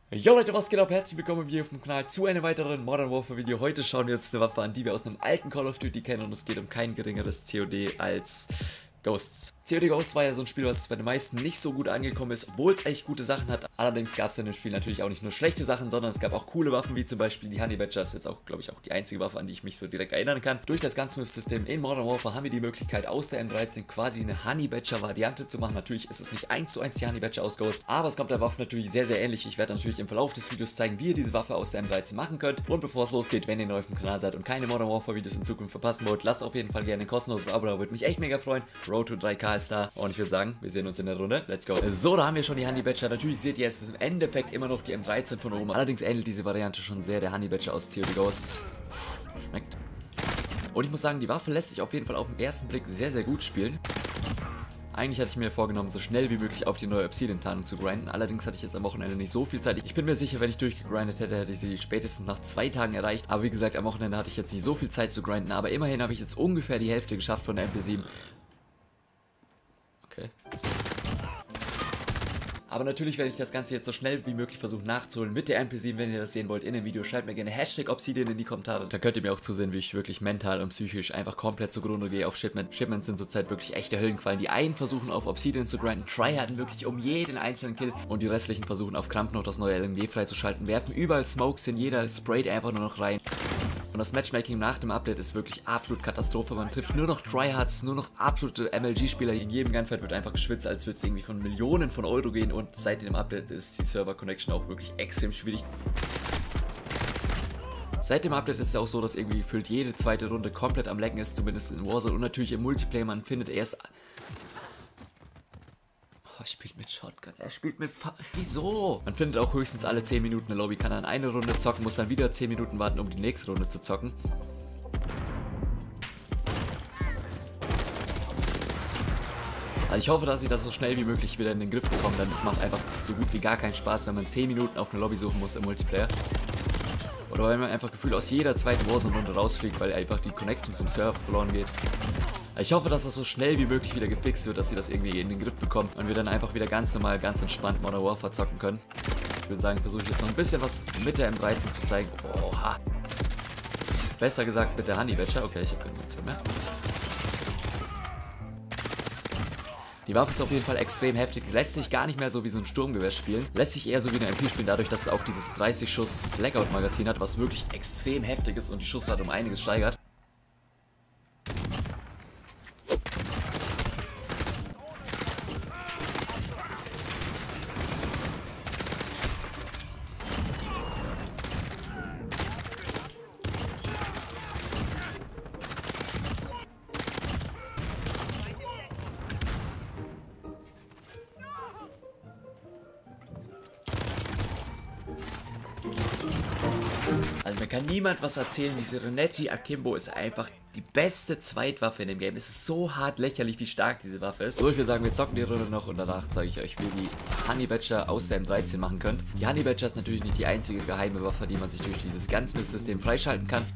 Jo Leute, was geht ab? Herzlich willkommen hier auf dem Kanal zu einem weiteren Modern Warfare Video. Heute schauen wir uns eine Waffe an, die wir aus einem alten Call of Duty kennen, und es geht um kein geringeres COD als Ghosts. COD Ghosts war ja so ein Spiel, was bei den meisten nicht so gut angekommen ist, obwohl es echt gute Sachen hat. Allerdings gab es in dem Spiel natürlich auch nicht nur schlechte Sachen, sondern es gab auch coole Waffen, wie zum Beispiel die Honey Badger. Das ist jetzt auch, glaube ich, auch die einzige Waffe, an die ich mich so direkt erinnern kann. Durch das Gunsmith-System in Modern Warfare haben wir die Möglichkeit, aus der M13 quasi eine Honey Badger Variante zu machen. Natürlich ist es nicht 1:1 die Honey Badger aus Ghosts, aber es kommt der Waffe natürlich sehr, sehr ähnlich. Ich werde natürlich im Verlauf des Videos zeigen, wie ihr diese Waffe aus der M13 machen könnt. Und bevor es losgeht, wenn ihr neu auf dem Kanal seid und keine Modern Warfare Videos in Zukunft verpassen wollt, lasst auf jeden Fall gerne ein kostenloses Abo da, würde mich echt mega freuen. Road to 3K ist da und ich würde sagen, wir sehen uns in der Runde. Let's go. So, da haben wir schon die Honey Badger. Natürlich seht ihr, es ist im Endeffekt immer noch die M13 von oben. Allerdings ähnelt diese Variante schon sehr der Honey Badger aus COD Ghosts. Schmeckt. Und ich muss sagen, die Waffe lässt sich auf jeden Fall auf den ersten Blick sehr, sehr gut spielen. Eigentlich hatte ich mir vorgenommen, so schnell wie möglich auf die neue Obsidian-Tarnung zu grinden. Allerdings hatte ich jetzt am Wochenende nicht so viel Zeit. Ich bin mir sicher, wenn ich durchgegrindet hätte, hätte ich sie spätestens nach 2 Tagen erreicht. Aber wie gesagt, am Wochenende hatte ich jetzt nicht so viel Zeit zu grinden. Aber immerhin habe ich jetzt ungefähr die Hälfte geschafft von der MP7. Okay. Aber natürlich werde ich das Ganze jetzt so schnell wie möglich versuchen nachzuholen mit der MP7. Wenn ihr das sehen wollt in dem Video, schreibt mir gerne Hashtag Obsidian in die Kommentare. Dann könnt ihr mir auch zusehen, wie ich wirklich mental und psychisch einfach komplett zugrunde gehe auf Shipment. Shipments sind zurzeit wirklich echte Höllenqualen. Die einen versuchen auf Obsidian zu grinden, tryharden wirklich um jeden einzelnen Kill, und die restlichen versuchen auf Krampf noch das neue LMG freizuschalten, werfen überall Smokes hin, jeder sprayt einfach nur noch rein. Und das Matchmaking nach dem Update ist wirklich absolut Katastrophe. Man trifft nur noch Tryhards, nur noch absolute MLG-Spieler. In jedem Gunfight wird einfach geschwitzt, als würde es irgendwie von Millionen von Euro gehen. Und seit dem Update ist die Server-Connection auch wirklich extrem schwierig. Seit dem Update ist es auch so, dass irgendwie gefühlt jede zweite Runde komplett am Laggen ist, zumindest in Warzone. Und natürlich im Multiplayer, man findet erst... Er spielt mit Shotgun, er spielt mit... Wieso? Man findet auch höchstens alle 10 Minuten eine Lobby, kann dann eine Runde zocken, muss dann wieder 10 Minuten warten, um die nächste Runde zu zocken. Also ich hoffe, dass ich das so schnell wie möglich wieder in den Griff bekomme, denn es macht einfach so gut wie gar keinen Spaß, wenn man 10 Minuten auf eine Lobby suchen muss im Multiplayer. Oder wenn man einfach gefühlt aus jeder zweiten Warzone-Runde rausfliegt, weil einfach die Connection zum Server verloren geht. Ich hoffe, dass das so schnell wie möglich wieder gefixt wird, dass sie das irgendwie in den Griff bekommen und wir dann einfach wieder ganz normal, ganz entspannt Modern Warfare zocken können. Ich würde sagen, versuche ich jetzt noch ein bisschen was mit der M13 zu zeigen. Oha. Besser gesagt mit der Honey Badger. Okay, ich habe keine Munition mehr. Die Waffe ist auf jeden Fall extrem heftig. Lässt sich gar nicht mehr so wie so ein Sturmgewehr spielen. Lässt sich eher so wie eine MP spielen, dadurch, dass es auch dieses 30 Schuss Blackout-Magazin hat, was wirklich extrem heftig ist und die Schussrate um einiges steigert. Also mir kann niemand was erzählen, diese Renetti Akimbo ist einfach die beste Zweitwaffe in dem Game. Es ist so hart lächerlich, wie stark diese Waffe ist. So, ich würde sagen, wir zocken die Runde noch und danach zeige ich euch, wie ihr die Honey Badger aus der M13 machen könnt. Die Honey Badger ist natürlich nicht die einzige geheime Waffe, die man sich durch dieses Gunsmith-System freischalten kann.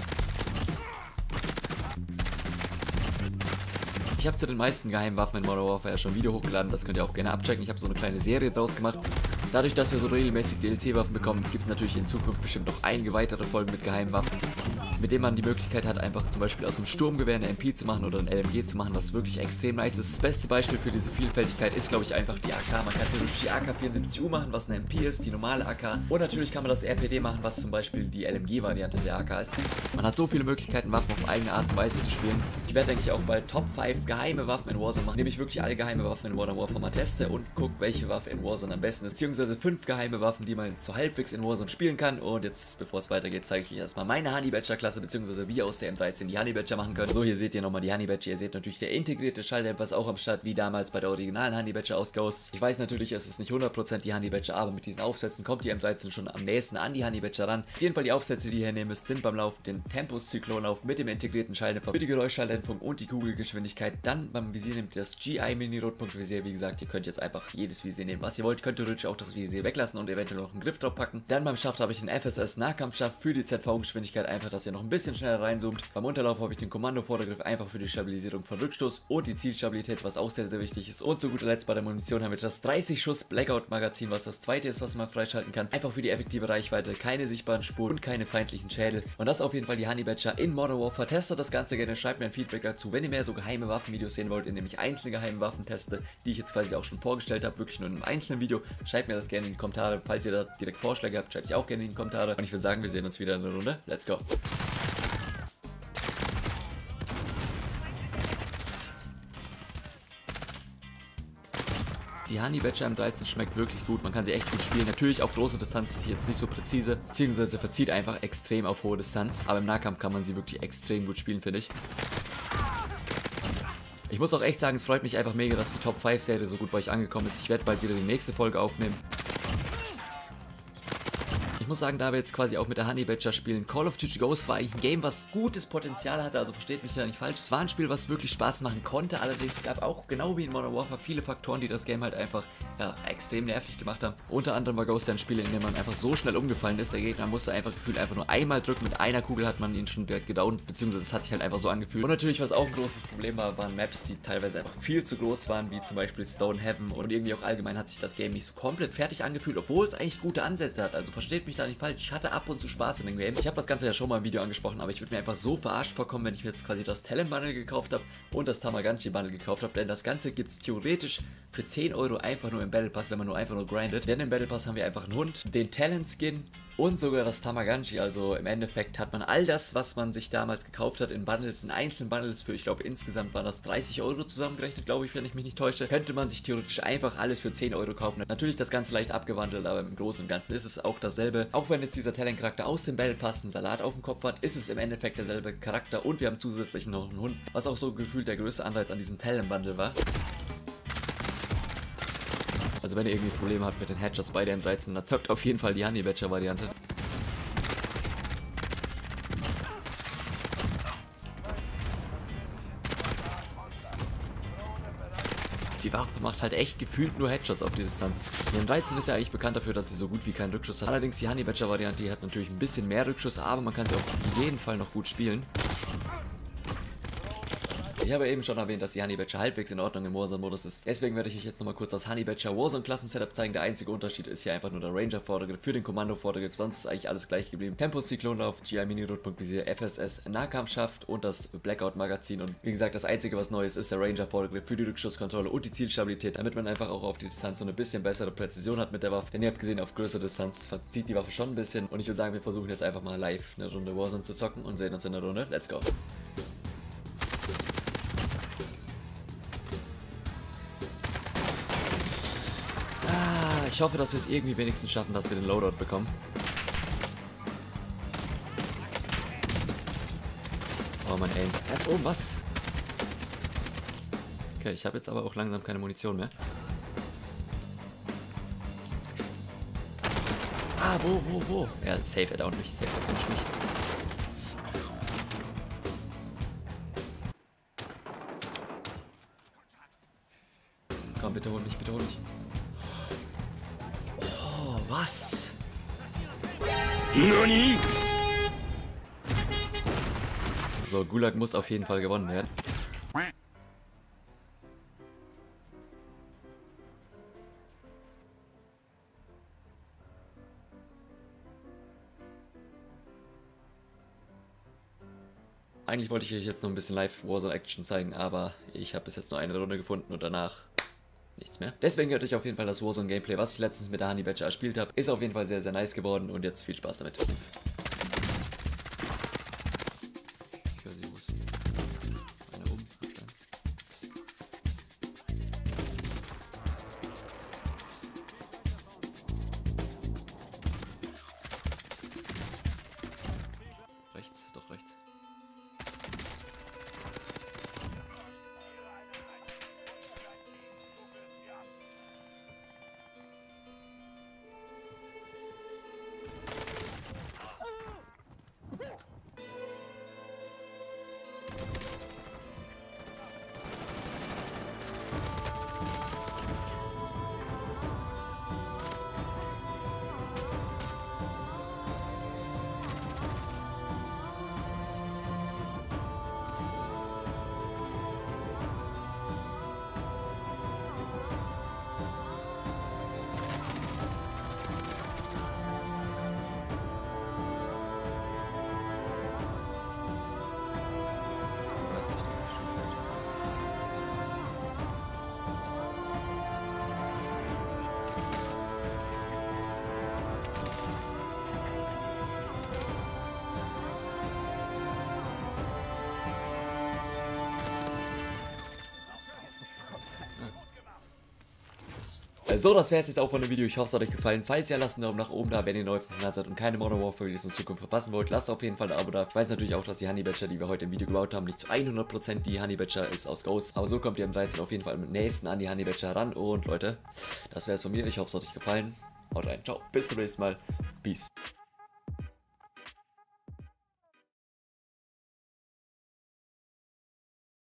Ich habe zu den meisten geheimen Waffen in Modern Warfare schon ein Video hochgeladen, das könnt ihr auch gerne abchecken. Ich habe so eine kleine Serie draus gemacht. Dadurch, dass wir so regelmäßig DLC-Waffen bekommen, gibt es natürlich in Zukunft bestimmt noch einige weitere Folgen mit geheimen Waffen, mit denen man die Möglichkeit hat, einfach zum Beispiel aus einem Sturmgewehr eine MP zu machen oder ein LMG zu machen, was wirklich extrem nice ist. Das beste Beispiel für diese Vielfältigkeit ist, glaube ich, einfach die AK. Man kann theoretisch die AK-74U machen, was eine MP ist, die normale AK. Und natürlich kann man das RPD machen, was zum Beispiel die LMG-Variante der AK ist. Man hat so viele Möglichkeiten, Waffen auf eigene Art und Weise zu spielen. Ich werde, denke ich, auch bald Top 5 geheime Waffen in Warzone machen, indem ich wirklich alle geheime Waffen in Modern Warfare mal teste und gucke, welche Waffe in Warzone am besten ist. Beziehungsweise 5 geheime Waffen, die man jetzt so halbwegs in Warzone spielen kann. Und jetzt, bevor es weitergeht, zeige ich euch erstmal meine Honey Badger Klasse, beziehungsweise wie ihr aus der M13 die Honey Badger machen könnt. So, hier seht ihr nochmal die Honey Badger. Ihr seht natürlich der integrierte Schalldämpfer ist auch am Start, wie damals bei der originalen Honey Badger aus Ghosts. Ich weiß natürlich, es ist nicht 100% die Honey Badger, aber mit diesen Aufsätzen kommt die M13 schon am nächsten an die Honey Badger ran. Auf jeden Fall die Aufsätze, die ihr hier nehmen müsst, sind beim Lauf den Tempus-Zyklonlauf mit dem integrierten Schalldämpfer für die Geräuschschalldämpfung und die Kugelgeschwindigkeit. Dann beim Visier nehmt ihr das GI Mini-Rotpunkt-Visier. Wie gesagt, ihr könnt jetzt einfach jedes Visier nehmen, was ihr wollt. Könnt theoretisch auch das Visier weglassen und eventuell noch einen Griff drauf packen. Dann beim Schaft habe ich den FSS Nahkampfschaft für die ZV-Geschwindigkeit, einfach, dass ihr noch ein bisschen schneller reinzoomt. Beim Unterlauf habe ich den Kommando-Vordergriff einfach für die Stabilisierung von Rückstoß und die Zielstabilität, was auch sehr, sehr wichtig ist. Und zu guter Letzt bei der Munition haben wir das 30 Schuss Blackout-Magazin, was das zweite ist, was man freischalten kann. Einfach für die effektive Reichweite, keine sichtbaren Spuren und keine feindlichen Schädel. Und das ist auf jeden Fall die Honey Badger in Modern Warfare. Testet das Ganze gerne, schreibt mir ein Feedback dazu, wenn ihr mehr so geheime Waffenvideos sehen wollt, indem ich einzelne geheime Waffen teste, die ich jetzt quasi auch schon vorgestellt habe, wirklich nur in einem einzelnen Video. Schreibt mir das gerne in die Kommentare. Falls ihr da direkt Vorschläge habt, schreibt sie auch gerne in die Kommentare. Und ich würde sagen, wir sehen uns wieder in der Runde. Let's go! Die Honey Badger M13 schmeckt wirklich gut, man kann sie echt gut spielen. Natürlich auf große Distanz ist sie jetzt nicht so präzise, beziehungsweise verzieht einfach extrem auf hohe Distanz. Aber im Nahkampf kann man sie wirklich extrem gut spielen, finde ich. Ich muss auch echt sagen, es freut mich einfach mega, dass die Top 5 Serie so gut bei euch angekommen ist. Ich werde bald wieder die nächste Folge aufnehmen. Ich muss sagen, da wir jetzt quasi auch mit der Honey Badger spielen, Call of Duty Ghosts war eigentlich ein Game, was gutes Potenzial hatte, also versteht mich da nicht falsch. Es war ein Spiel, was wirklich Spaß machen konnte, allerdings gab auch, genau wie in Modern Warfare, viele Faktoren, die das Game halt einfach, ja, extrem nervig gemacht haben. Unter anderem war Ghost ja ein Spiel, in dem man einfach so schnell umgefallen ist, der Gegner musste einfach gefühlt einfach nur einmal drücken, mit einer Kugel hat man ihn schon direkt gedownt, beziehungsweise es hat sich halt einfach so angefühlt. Und natürlich, was auch ein großes Problem war, waren Maps, die teilweise einfach viel zu groß waren, wie zum Beispiel Stonehaven, und irgendwie auch allgemein hat sich das Game nicht so komplett fertig angefühlt, obwohl es eigentlich gute Ansätze hat, also versteht mich da nicht falsch, ich hatte ab und zu Spaß in dem Game. Ich habe das Ganze ja schon mal im Video angesprochen, aber ich würde mir einfach so verarscht vorkommen, wenn ich mir jetzt quasi das Talent Bundle gekauft habe und das Tamagotchi Bundle gekauft habe, denn das Ganze gibt es theoretisch für 10 Euro einfach nur im Battle Pass, wenn man nur einfach nur grindet. Denn im Battle Pass haben wir einfach einen Hund, den Talent Skin und sogar das Tamagotchi, also im Endeffekt hat man all das, was man sich damals gekauft hat in Bundles, in einzelnen Bundles für, ich glaube insgesamt waren das 30 Euro zusammengerechnet, glaube ich, wenn ich mich nicht täusche, könnte man sich theoretisch einfach alles für 10 Euro kaufen. Natürlich das Ganze leicht abgewandelt, aber im Großen und Ganzen ist es auch dasselbe. Auch wenn jetzt dieser Talent-Charakter aus dem Battle Pass einen Salat auf dem Kopf hat, ist es im Endeffekt derselbe Charakter und wir haben zusätzlich noch einen Hund, was auch so gefühlt der größte Anreiz an diesem Talent-Bundle war. Also wenn ihr irgendwie Probleme habt mit den Headshots bei der M13, dann zockt auf jeden Fall die Honey Badger Variante. Die Waffe macht halt echt gefühlt nur Headshots auf die Distanz. Die M13 ist ja eigentlich bekannt dafür, dass sie so gut wie keinen Rückschuss hat. Allerdings die Honey Badger Variante, die hat natürlich ein bisschen mehr Rückschuss, aber man kann sie auf jeden Fall noch gut spielen. Ich habe eben schon erwähnt, dass die Honey Badger halbwegs in Ordnung im Warzone-Modus ist. Deswegen werde ich euch jetzt nochmal kurz das Honey Badger Warzone-Klassen-Setup zeigen. Der einzige Unterschied ist hier einfach nur der Ranger-Vordergriff für den Kommando-Vordergriff. Sonst ist eigentlich alles gleich geblieben. Tempos, Zyklonlauf, GI Mini-Rotpunktvisier, FSS, Nahkampfschaft und das Blackout-Magazin. Und wie gesagt, das einzige, was neu ist, ist der Ranger-Vordergriff für die Rückschusskontrolle und die Zielstabilität, damit man einfach auch auf die Distanz so eine bisschen bessere Präzision hat mit der Waffe. Denn ihr habt gesehen, auf größere Distanz verzieht die Waffe schon ein bisschen. Und ich würde sagen, wir versuchen jetzt einfach mal live eine Runde Warzone zu zocken und sehen uns in der Runde. Let's go! Ich hoffe, dass wir es irgendwie wenigstens schaffen, dass wir den Loadout bekommen. Oh mein Aim. Er ist oben, was? Okay, ich habe jetzt aber auch langsam keine Munition mehr. Ah, wo? Ja, safe, er downt mich. Safe, er downt mich. Komm, bitte hol mich, bitte hol mich. Was? Nani? So, Gulag muss auf jeden Fall gewonnen werden. Eigentlich wollte ich euch jetzt noch ein bisschen Live-Warzone-Action zeigen, aber ich habe bis jetzt nur eine Runde gefunden und danach nichts mehr. Deswegen hört euch auf jeden Fall das Warzone-Gameplay, was ich letztens mit der Honey Badger gespielt habe. Ist auf jeden Fall sehr, sehr nice geworden und jetzt viel Spaß damit. Ich höre sie husten. Einer oben, absteigen. Rechts, doch rechts. So, das wäre es jetzt auch von dem Video. Ich hoffe, es hat euch gefallen. Falls ihr lasst einen Daumen nach oben da, wenn ihr neu auf dem Kanal seid und keine Modern Warfare Videos in Zukunft verpassen wollt, lasst auf jeden Fall ein Abo da. Ich weiß natürlich auch, dass die Honey Badger, die wir heute im Video gebaut haben, nicht zu 100% die Honey Badger ist aus Ghost. Aber so kommt ihr am 13. auf jeden Fall am nächsten an die Honey Badger ran. Und Leute, das wäre es von mir. Ich hoffe, es hat euch gefallen. Haut rein. Ciao. Bis zum nächsten Mal. Peace.